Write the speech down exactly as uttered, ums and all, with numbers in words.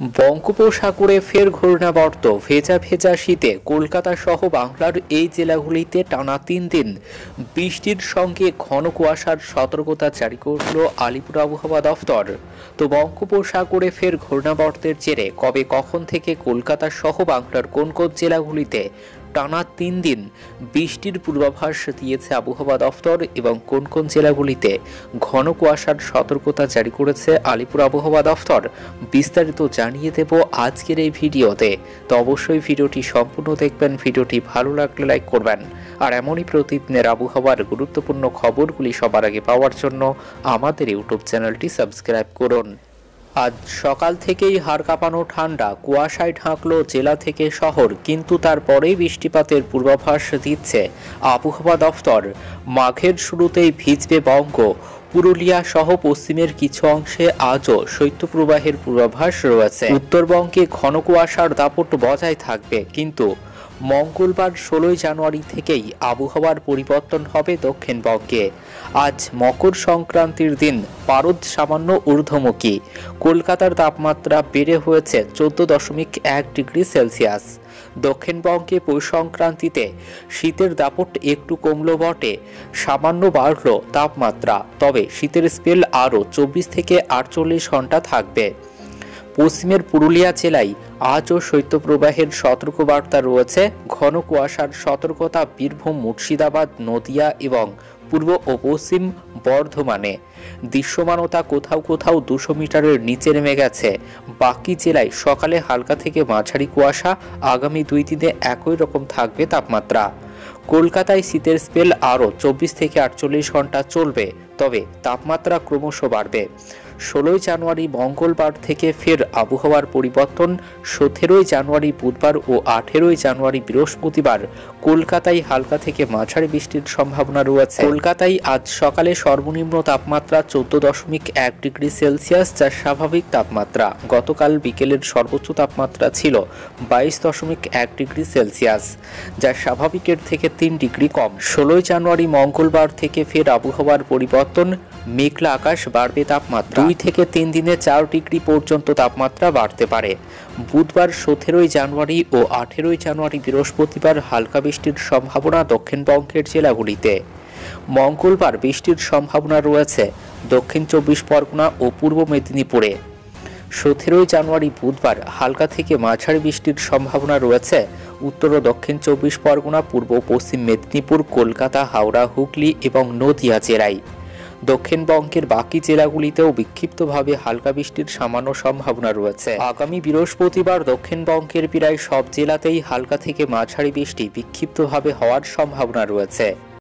বঙ্গোপসাগরে ফের ঘূর্ণাবর্ত। ভেজা ভেজা শীতে কলকাতা সহ বাংলার এই জেলাগুলিতে টানা তিন দিন বৃষ্টির সঙ্গে ঘন কুয়াশার সতর্কতা জারি করল আলিপুর আবহাওয়া দফতর। তো বঙ্গোপসাগরে ফের ঘূর্ণাবর্তের জেরে কবে কখন থেকে কলকাতা সহ বাংলার কোন কোন জেলাগুলিতে টানা তিন দিন বৃষ্টির পূর্বাভাস দিয়েছে আবহাওয়া দফতর এবং কোন কোন জেলাগুলিতে ঘন কুয়াশার সতর্কতা জারি করেছে আলিপুর আবহাওয়া দফতর, বিস্তারিত জানিয়ে দেব আজকের এই ভিডিওতে। তো অবশ্যই ভিডিওটি সম্পূর্ণ দেখবেন। ভিডিওটি ভালো লাগলে লাইক করবেন আর এমনই প্রতিদিনের আবহাওয়ার গুরুত্বপূর্ণ খবরগুলি সবার আগে পাওয়ার জন্য আমাদের ইউটিউব চ্যানেলটি সাবস্ক্রাইব করুন। আজ সকাল থেকেই হাড় কাঁপানো ঠান্ডা, কুয়াশায় ঢাকলো জেলা থেকে শহর, কিন্তু তারপরেই বৃষ্টিপাতের পূর্বাভাস দিচ্ছে আবহাওয়া দফতর। মাঘের শুরুতেই ভিজবে বঙ্গ। পুরুলিয়া সহ পশ্চিমের কিছু অংশে আজও শৈত্যপ্রবাহের পূর্বাভাস রয়েছে। উত্তরবঙ্গে ঘন কুয়াশার দাপট বজায় থাকবে, কিন্তু মঙ্গলবার ষোলোই জানুয়ারি থেকেই আবহাওয়ার পরিবর্তন হবে দক্ষিণবঙ্গে। আজ মকর সংক্রান্তির দিন, পারদ সামান্য ঊর্ধ্বমুখী। কলকাতার তাপমাত্রা বেড়ে হয়েছে চোদ্দ দশমিক এক ডিগ্রি সেলসিয়াস। দক্ষিণবঙ্গে পৌষ সংক্রান্তিতে শীতের দাপট একটু কমলো বটে, সামান্য বাড়ল তাপমাত্রা, তবে শীতের স্পেল আরও চব্বিশ থেকে আটচল্লিশ ঘন্টা থাকবে। পশ্চিমের পুরুলিয়া জেলায় আজও শৈত্যপ্রবাহের সতর্কবার্তা রয়েছে। ঘন কুয়াশার সতর্কতা বীরভূম, মুর্শিদাবাদ, নদিয়া এবং পূর্ব ও পশ্চিম বর্ধমানে। দৃশ্যমানতা কোথাও কোথাও দুশো মিটারের নিচে নেমে গেছে। বাকি জেলায় সকালে হালকা থেকে মাঝারি কুয়াশা। আগামী দুই দিনে একই রকম থাকবে তাপমাত্রা। কলকাতায় শীতের স্পেল আরও চব্বিশ থেকে আটচল্লিশ ঘন্টা চলবে, তবে তাপমাত্রা ক্রমশ বাড়বে। ষোলোই জানুয়ারি মঙ্গলবার থেকে ফের আবহাওয়ার পরিবর্তন। সতেরোই জানুয়ারি বুধবার ও আঠেরোই জানুয়ারি বৃহস্পতিবার কলকাতায় হালকা থেকে মাঝারি বৃষ্টির সম্ভাবনা রয়েছে। কলকাতায় আজ সকালে সর্বনিম্ন তাপমাত্রা চোদ্দ দশমিক এক ডিগ্রি সেলসিয়াস, যা স্বাভাবিক তাপমাত্রা। গতকাল বিকেলের সর্বোচ্চ তাপমাত্রা ছিল বাইশ দশমিক এক ডিগ্রি সেলসিয়াস, যা স্বাভাবিকের থেকে তিন ডিগ্রি কম। ষোলোই জানুয়ারি মঙ্গলবার থেকে ফের আবহাওয়ার পরিবর্তন। মেঘলা আকাশ, বাড়বে তাপমাত্রা। দুই থেকে তিন দিনে চার ডিগ্রি পর্যন্ত তাপমাত্রা বাড়তে পারে। বুধবার সতেরোই জানুয়ারি ও আঠেরোই জানুয়ারি বৃহস্পতিবার হালকা বৃষ্টির সম্ভাবনা দক্ষিণবঙ্গের জেলাগুলিতে। মঙ্গলবার বৃষ্টির সম্ভাবনা রয়েছে দক্ষিণ চব্বিশ পরগনা ও পূর্ব মেদিনীপুরে। সতেরোই জানুয়ারি বুধবার হালকা থেকে মাঝারি বৃষ্টির সম্ভাবনা রয়েছে উত্তর ও দক্ষিণ চব্বিশ পরগনা, পূর্ব পশ্চিম মেদিনীপুর, কলকাতা, হাওড়া, হুগলি এবং নদিয়া জেলায়। দক্ষিণবঙ্গের বাকি জেলাগুলিতেও বিক্ষিপ্তভাবে হালকা বৃষ্টির সামান্য সম্ভাবনা রয়েছে। আগামী বৃহস্পতিবার দক্ষিণবঙ্গের প্রায় সব জেলাতেই হালকা থেকে মাঝারি বৃষ্টি বিক্ষিপ্তভাবে হওয়ার সম্ভাবনা রয়েছে।